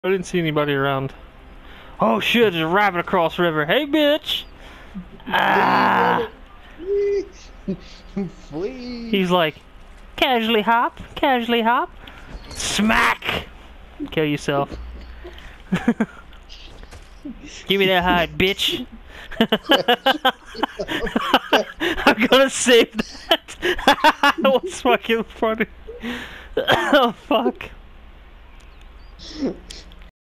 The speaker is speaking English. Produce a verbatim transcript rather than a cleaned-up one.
I didn't see anybody around. Oh shit, there's a rabbit across the river. Hey, bitch! Ah! Flee! Flee! He's like, casually hop, casually hop. Smack! Kill yourself. Give me that hide, bitch! I'm gonna save that! That was fucking funny. Oh, fuck.